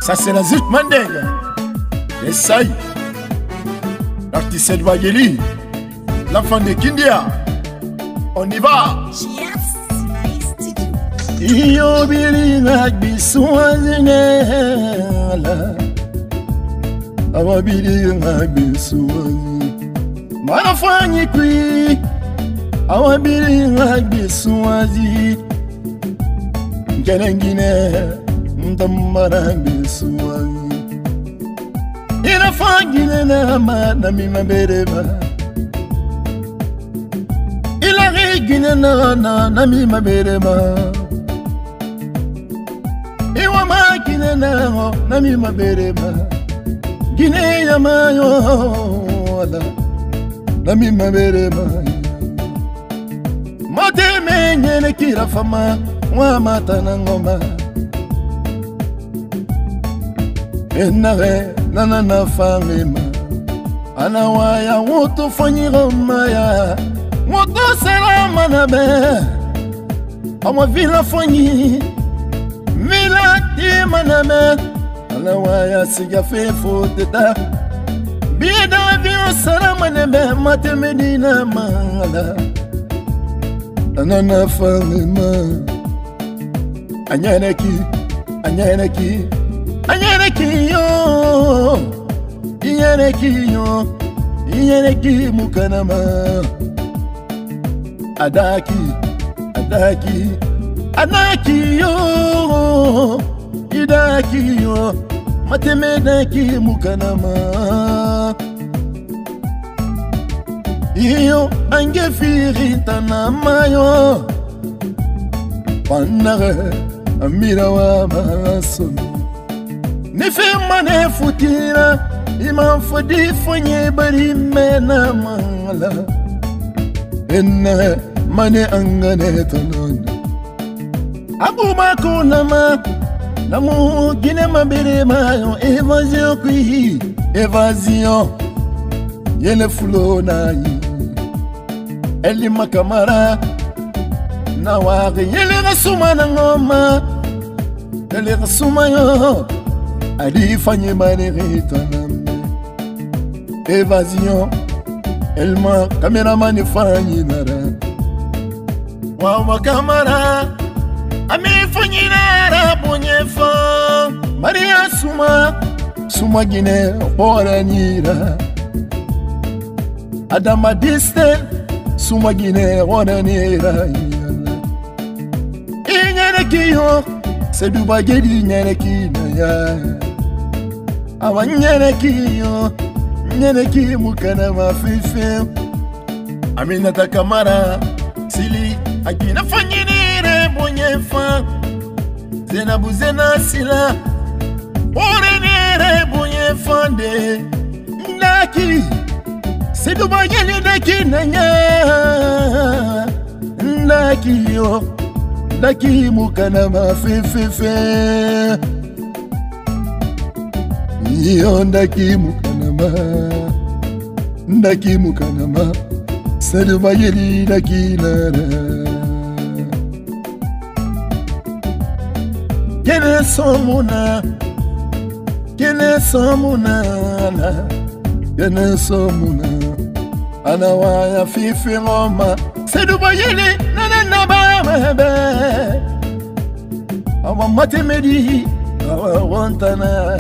Ça c'est la Zut Mandega. Essaye. L'artiste de Bageli. L'enfant de Kindia. On y va. Iyo bilinga bisuazinela. Awa bilinga bisuazi. Manafanyi kwi. Awa bilinga bisuazi. Ngelengine ndamara bisuazi. Inafangine na mana mimabereba. Ilagine na mimabereba. Iwa makine na mimabereba. Gine ya mayo wala na mimabereba. Mate menyene kirafama wa mata na ngoma. Enare na fangema. Anawaya woto fanyiro maya. Woto salama na be. Awa vila fanyi. Vila tima na be. Anawaya siga fefo teta. Bida vio salama na be. Mate medina mala. Anana fangema. Anyaneki. Iyeneki mukanama. Adaki yo. Idaki yo. Matemedaki mukanama. Iyo angefiri tanama yo. Panare amira wa masono. Nifema nefutira. Ima fodi fonye bari mena mala. Enne mane angane tanana. Abu mako nama. Namu gine mabere mayo. Evasion kui. Evasion. Yele fulo na yi. Eli makamara. Na wari yele rasuma na ngoma. Yele rasuma yo. Adi fanye manere tanama. Évasion, Elma, caméraman fanyi nara. Wawa kamara, ami fanyi nara bonyefa. Maria Suma Guinée, Bora Nira. Adama Diste, Suma Guinée, Bora Nira. Inyerekiyo, c'est du bagedi nyereki na ya. Awa nyerekiyo. Nyeneki mukana mafife. Aminata kamara sili akina fanyinire bonyefa. Zenabu zena sila orenire bonyefa de. Ndaki sedu bageli ndaki nanya. Ndaki yo. Ndaki mukana mafife. Iyo ndaki mukana. Ndaki mukanama Sadu bayeli ndaki nara. Kene somuna Kene somuna Anawaya fifi ngoma Sadu bayeli nana bamebe. Awa matemedi Awa wantana.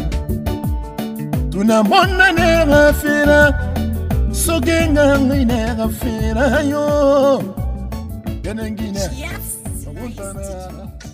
Tuna mona nera fira. Sogenga nera fira yo. Kenengine. Yes.